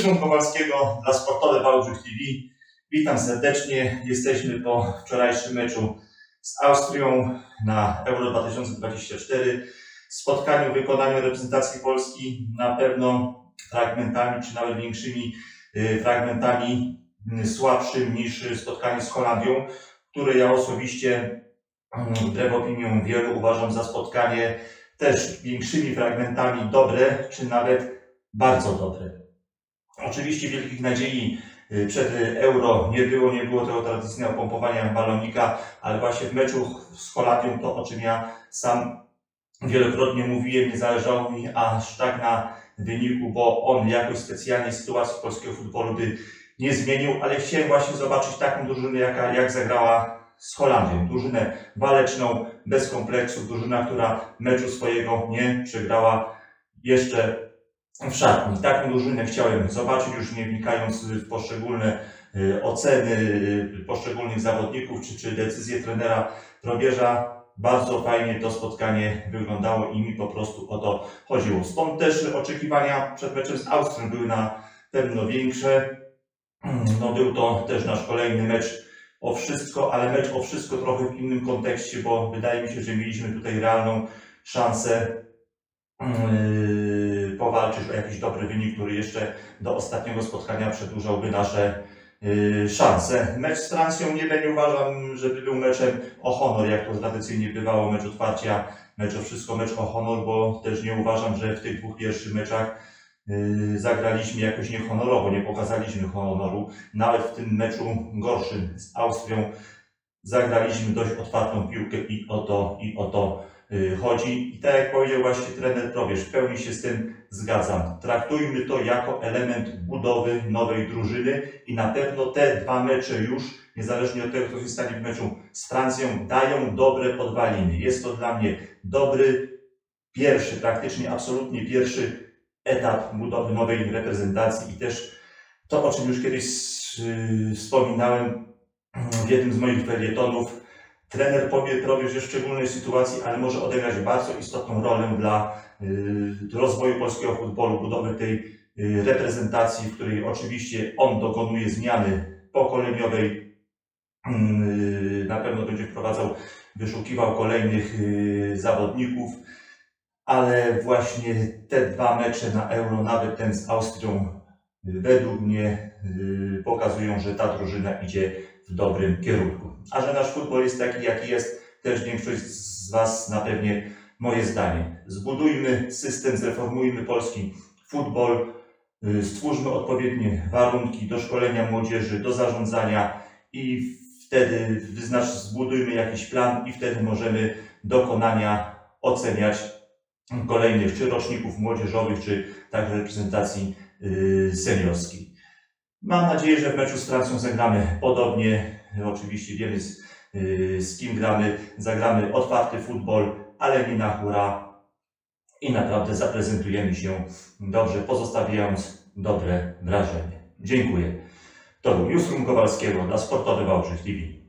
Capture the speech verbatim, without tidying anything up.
Newsroom Kowalskiego dla Sportowe Wałbrzych T V. Witam serdecznie. Jesteśmy po wczorajszym meczu z Austrią na Euro dwa tysiące dwadzieścia cztery. Spotkaniu w wykonaniu reprezentacji Polski na pewno fragmentami, czy nawet większymi fragmentami słabszym niż spotkanie z Holandią, które ja osobiście, wbrew opiniom wielu, uważam za spotkanie też większymi fragmentami dobre, czy nawet bardzo dobre. Oczywiście wielkich nadziei przed Euro nie było, nie było tego tradycyjnego pompowania balonika, ale właśnie w meczu z Holandią, to o czym ja sam wielokrotnie mówiłem, nie zależało mi aż tak na wyniku, bo on jakoś specjalnie sytuacji polskiego futbolu by nie zmienił, ale chciałem właśnie zobaczyć taką drużynę, jaka, jak zagrała z Holandią. Drużynę waleczną, bez kompleksów, drużyna, która meczu swojego nie przegrała jeszcze w szatni. Taką drużynę chciałem zobaczyć, już nie wnikając w poszczególne oceny poszczególnych zawodników, czy, czy decyzje trenera Probierza. Bardzo fajnie to spotkanie wyglądało i mi po prostu o to chodziło. Stąd też oczekiwania przed meczem z Austrią były na pewno większe. No, był to też nasz kolejny mecz o wszystko, ale mecz o wszystko trochę w innym kontekście, bo wydaje mi się, że mieliśmy tutaj realną szansę yy, powalczyć o jakiś dobry wynik, który jeszcze do ostatniego spotkania przedłużałby nasze yy, szanse. Mecz z Francją nie, nie uważam, żeby był meczem o honor, jak to tradycyjnie bywało, mecz otwarcia, mecz o wszystko, mecz o honor, bo też nie uważam, że w tych dwóch pierwszych meczach Yy, zagraliśmy jakoś niehonorowo, nie pokazaliśmy honoru. Nawet w tym meczu gorszym z Austrią zagraliśmy dość otwartą piłkę i o to, i o to yy, chodzi. I tak jak powiedział właśnie trener Probierz, w pełni się z tym zgadzam. Traktujmy to jako element budowy nowej drużyny i na pewno te dwa mecze już, niezależnie od tego, co się stanie w meczu z Francją, dają dobre podwaliny. Jest to dla mnie dobry, pierwszy, praktycznie absolutnie pierwszy etap budowy nowej reprezentacji i też to, o czym już kiedyś yy, wspominałem w jednym z moich felietonów, trener Probierz jest w szczególnej sytuacji, ale może odegrać bardzo istotną rolę dla yy, rozwoju polskiego futbolu, budowy tej yy, reprezentacji, w której oczywiście on dokonuje zmiany pokoleniowej, yy, na pewno będzie wprowadzał, wyszukiwał kolejnych yy, zawodników. Ale właśnie te dwa mecze na Euro, nawet ten z Austrią, według mnie yy, pokazują, że ta drużyna idzie w dobrym kierunku. A że nasz futbol jest taki, jaki jest, też większość z Was na pewnie moje zdanie. Zbudujmy system, zreformujmy polski futbol, yy, stwórzmy odpowiednie warunki do szkolenia młodzieży, do zarządzania i wtedy wyznacz, zbudujmy jakiś plan i wtedy możemy dokonania oceniać kolejnych czy roczników młodzieżowych, czy także reprezentacji yy, seniorskiej. Mam nadzieję, że w meczu z Francją zagramy podobnie. Oczywiście wiemy z, yy, z kim gramy. Zagramy otwarty futbol, ale nie na hura. I naprawdę zaprezentujemy się dobrze, pozostawiając dobre wrażenie. Dziękuję. To był Newsroom Kowalskiego dla Sportowe Wałbrzych T V.